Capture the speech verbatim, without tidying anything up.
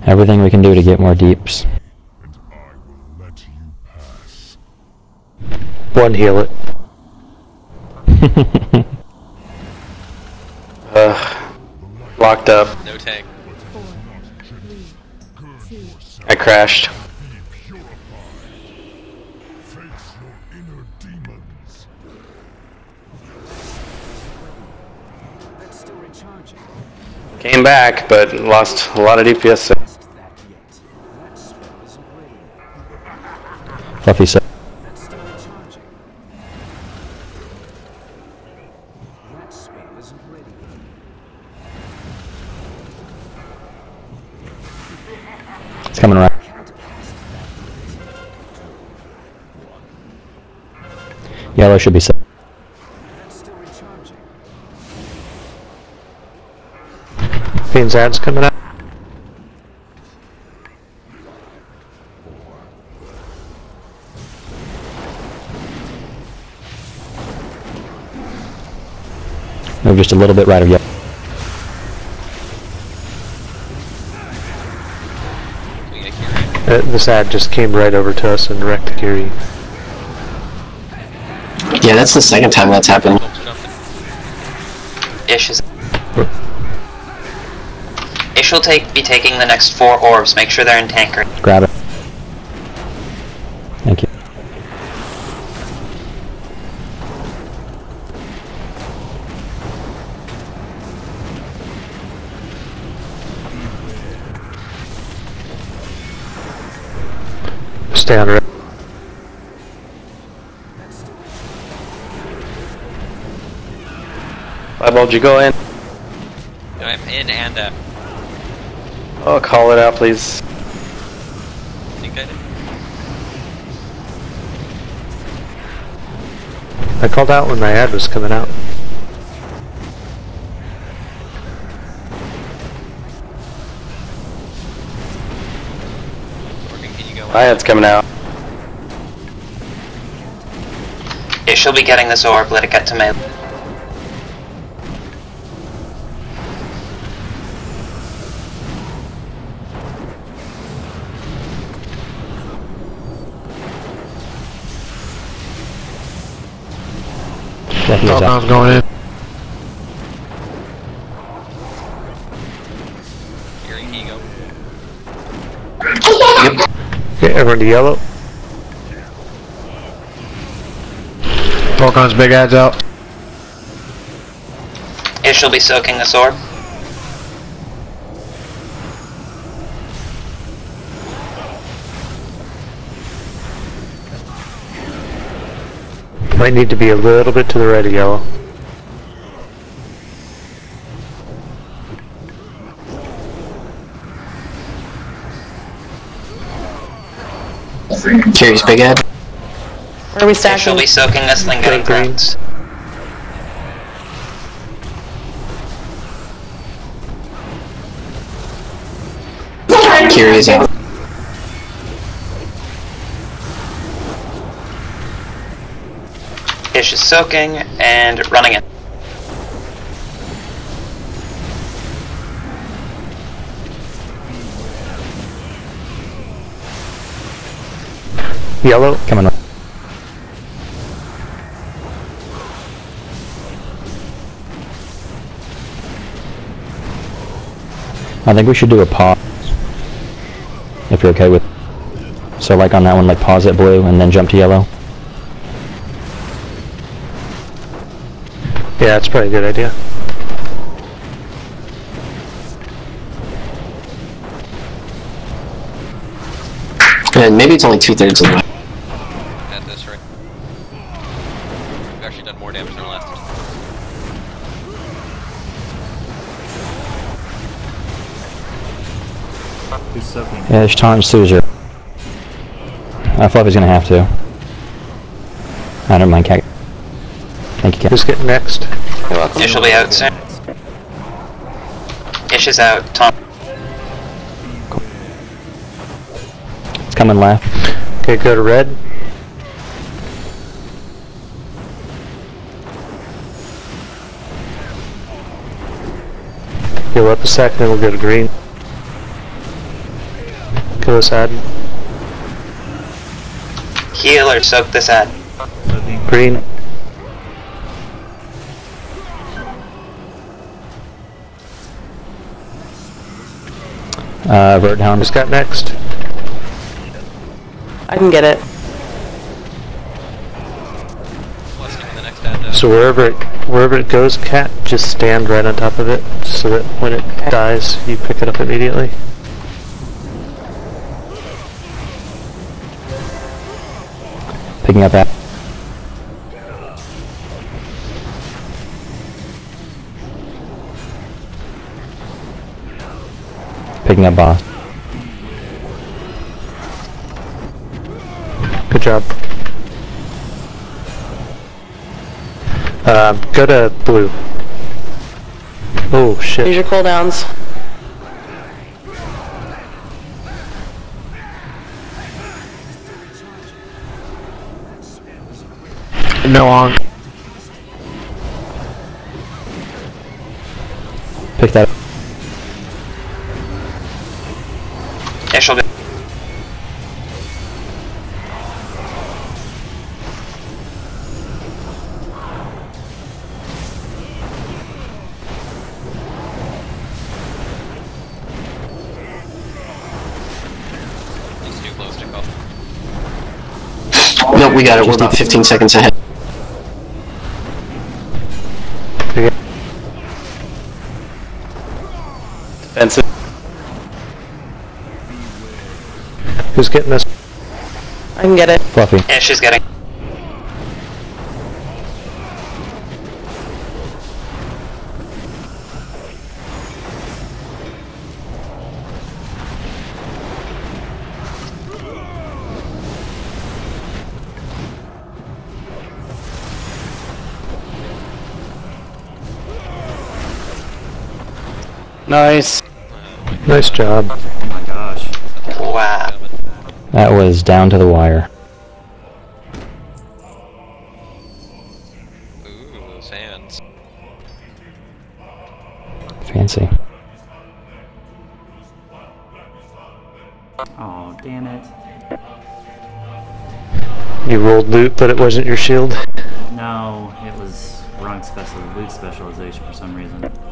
Everything we can do to get more deeps. And I will let you pass. One heal it. uh, locked up. No tank. Four, three, two, I crashed. Be purified. Face your inner demons. That's still recharging. Came back, but lost a lot of D P S. Test that yet. That spell isn't ready. Fluffy said. That's still recharging. That spell isn't ready. It's coming around. Can't cast that. Yellow should be set. That's still recharging. Fiend's ad's coming out. Move just a little bit right of yellow. We get Kiri. Uh, this ad just came right over to us and wrecked Kiri. Yeah, that's the second time that's happened. Bolts jumping. Ish is. Ish will take be taking the next four orbs. Make sure they're in tanker. Grab it. Thank you. Stay on red. Eyeball, you go in. I'm in and uh, Oh, call it out, please. I think I did. I called out when my ad was coming out. Working, can you go? My ad's coming out. Ish will be getting this orb. Let it get to me. Fluffy is out. Falcon's going in. Kiri, can you go? Okay, everyone to yellow. Falcon's big ad's out. Ish will be soaking this orb. Might need to be a little bit to the right of yellow. Curious Big Ed. Where are we Ish will stacking? be soaking this, then getting Green. greens. Curious out. Ish is soaking and running in. Yellow. Coming right. I think we should do a pause. If you're okay with. So like on that one, like pause at blue and then jump to yellow. Yeah, that's probably a good idea. And maybe it's only two thirds of the way. At this rate. We've actually done more damage than our last. Yeah, there's taunt Suzer. Uh, Fluffy's gonna have to. I don't mind, Cat. Thank you, Cat. Who's getting next? Ish will be out soon. Ish is out. Tom. It's coming left. Okay, go to red. Heal up a sec, then we'll go to green. Kill this ad. Healer, soak this ad. Green. Uh, Vert down. Just got next. I can get it. Let's give the next ad. Uh, So wherever it wherever it goes, Cat, just stand right on top of it, so that when it Okay. dies, you pick it up immediately. Picking up that. Picking up boss. Good job. Um, go to blue. Oh Here's shit. your cooldowns. No on. Pick that up. Yeah, she'll be. he's too close to call. Nope, we got it. We're about fifteen seconds ahead. Defensive. Who's getting this? I can get it. Fluffy. Yeah, she's getting. Nice. Nice job. Oh my gosh. Wow. That was down to the wire. Ooh, those hands. Fancy. Oh, damn it. You rolled loot, but it wasn't your shield. No, it was wrong special loot specialization for some reason.